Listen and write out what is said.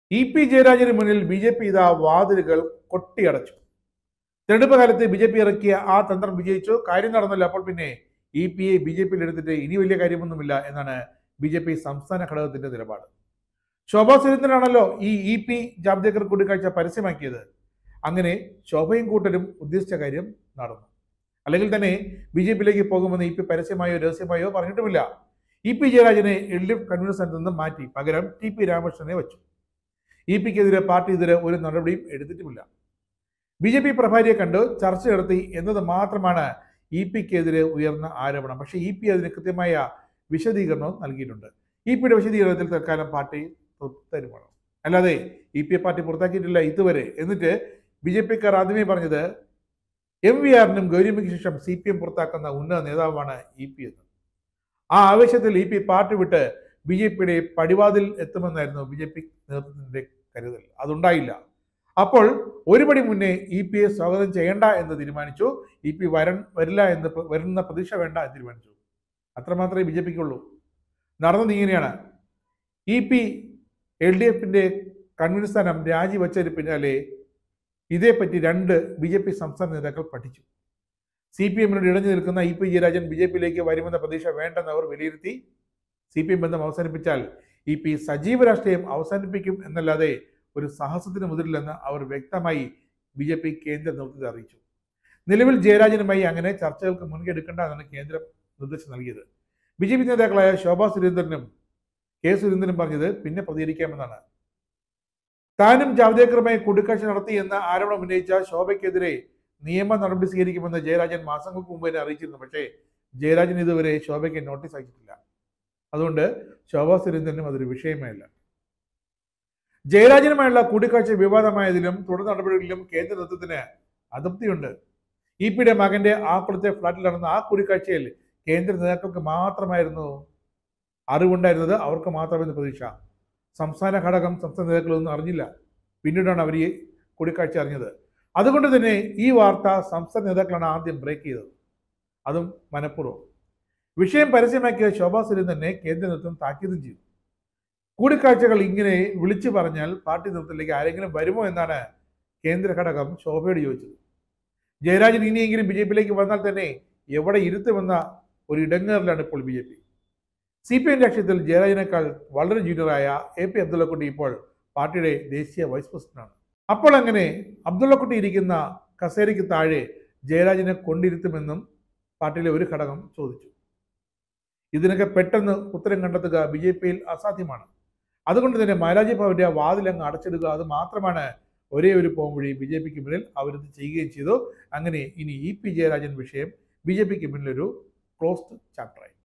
EP. ജയരാജന് മുന്നിൽ BJP ഇതാ വാതിലുകൾ കൊട്ടിയടച്ചു. തെരഞ്ഞെടുപ്പ് കാലത്ത് ബി.ജെ.പി ഇറക്കിയ ആ തന്ത്രം വിജയിച്ചു. കാര്യം നടന്നല്ലോ. അപ്പോൾ പിന്നെ ഇ.പി.യെ ബി.ജെ.പിയിൽ എടുത്തിട്ട് ഇനി വലിയ കാര്യമൊന്നുമില്ല എന്നാണ് ബി.ജെ.പി സംസ്ഥാന ഘടകത്തിന്റെ നിലപാട്. ശോഭാ സുരേന്ദ്രനാണല്ലോ ഈ ഇ.പി. ജാവ്ദേക്കർ കൂടിക്കാഴ്ച പരസ്യമാക്കിയത്. അങ്ങനെ ശോഭയും കൂട്ടരും ഉദ്ദേശിച്ച കാര്യം നടന്നു. അല്ലെങ്കിൽ തന്നെ ബി.ജെ.പിയിലേക്ക് പോകുമെന്ന് ഇ.പി. പരസ്യമായോ രഹസ്യമായോ പറഞ്ഞിട്ടുമില്ല. ഇ.പി. ജയരാജനെ എൽ.ഡി.എഫ് കൺവീനർ സ്ഥാനത്ത് നിന്നും മാറ്റി പകരം ടി.പി. രാമകൃഷ്ണനെ വെച്ചു. ഇ.പിക്കെതിരെ പാർട്ടി ഇതുവരെ ഒരു നടപടിയും എടുത്തിട്ടുമില്ല. ബി.ജെ.പി പ്രഭാരിയെ കണ്ട് ചർച്ച നടത്തി എന്നത് മാത്രമാണ് ഇ.പിക്കെതിരെ ഉയർന്ന ആരോപണം. പക്ഷേ ഇ.പി അതിന് കൃത്യമായ വിശദീകരണവും നൽകിയിട്ടുണ്ട്. ഇ.പിയുടെ വിശദീകരണത്തിൽ തൽക്കാലം പാർട്ടി തൃപ്തരുമാണ്. അല്ലാതെ ഇ.പിയെ പാർട്ടി പുറത്താക്കിയിട്ടില്ല ഇതുവരെ. എന്നിട്ട് ബി.ജെ.പിക്കാർ ആദ്യമേ പറഞ്ഞത് എം.വി.ആറിനും ഗൗരിയമ്മയ്ക്ക് ശേഷം CPM പുറത്താക്കുന്ന ഉന്നത നേതാവാണ് ഇ.പി എന്ന്. ആ ആവേശത്തിൽ ഇ.പി പാർട്ടി വിട്ട് ബി.ജെ.പിയുടെ പടിവാതിൽ എത്തുമെന്നായിരുന്നു ബി.ജെ.പി നേതൃത്വത്തിന്റെ കരുതൽ. അതുണ്ടായില്ല. അപ്പോൾ ഒരുപടി മുന്നേ ഇ.പിയെ സ്വാഗതം ചെയ്യേണ്ട എന്ന് തീരുമാനിച്ചു. ഇ.പി വരില്ല എന്ന് വരുന്ന പ്രതീക്ഷ വേണ്ട എന്ന് തീരുമാനിച്ചു. അത്രമാത്രമേ ബി.ജെ.പിക്കുള്ളൂ. നടന്നത് ഇങ്ങനെയാണ്. ഇ.പി എൽ.ഡി.എഫിന്റെ കൺവീനർ സ്ഥാനം രാജിവെച്ചതിന് പിന്നാലെ ഇതേപ്പറ്റി രണ്ട് ബി.ജെ.പി സംസ്ഥാന നേതാക്കൾ പഠിച്ചു. CPM-നോട് ഇടഞ്ഞു നിൽക്കുന്ന ഇ.പി. ജയരാജൻ ബി.ജെ.പിയിലേക്ക് വരുമെന്ന പ്രതീക്ഷ വേണ്ടെന്ന് അവർ വിലയിരുത്തി. CPM ബന്ധം അവസാനിപ്പിച്ചാൽ ഇ.പി സജീവ രാഷ്ട്രീയം അവസാനിപ്പിക്കും എന്നല്ലാതെ ഒരു സാഹസത്തിന് മുതിരില്ലെന്ന് അവർ വ്യക്തമായി ബി.ജെ.പി കേന്ദ്ര നേതൃത്വത്തെ അറിയിച്ചു. നിലവിൽ ജയരാജനുമായി അങ്ങനെ ചർച്ചകൾക്ക് മുൻകൈ എടുക്കേണ്ട എന്നാണ് കേന്ദ്രം നിർദ്ദേശം നൽകിയത്. ബി.ജെ.പി നേതാക്കളായ ശോഭാ സുരേന്ദ്രനും കെ സുരേന്ദ്രനും പറഞ്ഞത് പിന്നെ പ്രതികരിക്കാമെന്നാണ്. താനും ജാവ്ദേക്കറുമായി കൂടിക്കാഴ്ച നടത്തി എന്ന ആരോപണം ഉന്നയിച്ച ശോഭയ്ക്കെതിരെ നിയമ നടപടി സ്വീകരിക്കുമെന്ന് ജയരാജൻ മാസങ്ങൾക്ക് മുമ്പ് തന്നെ അറിയിച്ചിരുന്നു. പക്ഷേ ജയരാജൻ ഇതുവരെ ശോഭയ്ക്ക് നോട്ടീസ് അയച്ചിട്ടില്ല. അതുകൊണ്ട് ശോഭാ സുരേന്ദ്രനും അതൊരു വിഷയമല്ല. ജയരാജനുമായുള്ള കൂടിക്കാഴ്ച വിവാദമായതിലും തുടർ നടപടികളിലും കേന്ദ്ര നേതൃത്വത്തിന് അതൃപ്തിയുണ്ട്. ഇ.പിയുടെ മകന്റെ ആക്കുളത്തെ ഫ്ളാറ്റിൽ നടന്ന ആ കൂടിക്കാഴ്ചയിൽ കേന്ദ്ര നേതാക്കൾക്ക് മാത്രമായിരുന്നു അറിവുണ്ടായിരുന്നത്. അവർക്ക് മാത്രമായിരുന്നു പ്രതീക്ഷ. സംസ്ഥാന ഘടകം സംസ്ഥാന നേതാക്കളൊന്നും അറിഞ്ഞില്ല. പിന്നീടാണ് അവർ ഈ കൂടിക്കാഴ്ച അറിഞ്ഞത്. അതുകൊണ്ട് തന്നെ ഈ വാർത്ത സംസ്ഥാന നേതാക്കളാണ് ആദ്യം ബ്രേക്ക് ചെയ്തത്. അതും മനഃപൂർവ്വം. വിഷയം പരസ്യമാക്കിയ ശോഭാ സുരേന്ദ്രനെ കേന്ദ്ര നേതൃത്വം താക്കീതും ചെയ്തു. കൂടിക്കാഴ്ചകൾ ഇങ്ങനെ വിളിച്ചു പറഞ്ഞാൽ പാർട്ടി നേതൃത്വത്തിലേക്ക് ആരെങ്കിലും വരുമോ എന്നാണ് കേന്ദ്ര ഘടകം ശോഭയോട് ചോദിച്ചത്. ജയരാജൻ ഇനിയെങ്കിലും ബി.ജെ.പിയിലേക്ക് വന്നാൽ തന്നെ എവിടെ ഇരുത്തുമെന്ന ഒരു ഇടങ്ങേറിലാണ് ഇപ്പോൾ ബി.ജെ.പി. CPM രാഷ്ട്രീയത്തിൽ ജയരാജനേക്കാൾ വളരെ ജൂനിയറായ A.P. അബ്ദുള്ളക്കുട്ടി ഇപ്പോൾ പാർട്ടിയുടെ ദേശീയ വൈസ് പ്രസിഡന്റാണ്. അപ്പോൾ അങ്ങനെ അബ്ദുള്ളക്കുട്ടി ഇരിക്കുന്ന കസേരയ്ക്ക് താഴെ ജയരാജനെ കൊണ്ടിരുത്തുമെന്നും പാർട്ടിയിലെ ഒരു ഘടകം ചോദിച്ചു. ഇതിനൊക്കെ പെട്ടെന്ന് ഉത്തരം കണ്ടെത്തുക ബി.ജെ.പിയിൽ അസാധ്യമാണ്. അതുകൊണ്ട് തന്നെ മാരാജി ഭവന്റെ വാതിലങ്ങ് അടച്ചിടുക, അത് മാത്രമാണ് ഒരേ ഒരു പോംവഴി. ബി.ജെ.പിക്ക് മുന്നിൽ അവരത് ചെയ്യുകയും ചെയ്തു. അങ്ങനെ ഇനി ഇ.പി. ജയരാജൻ വിഷയം ബി.ജെ.പിക്ക് മുന്നിലൊരു ക്ലോസ്ഡ് ചാപ്റ്ററായി.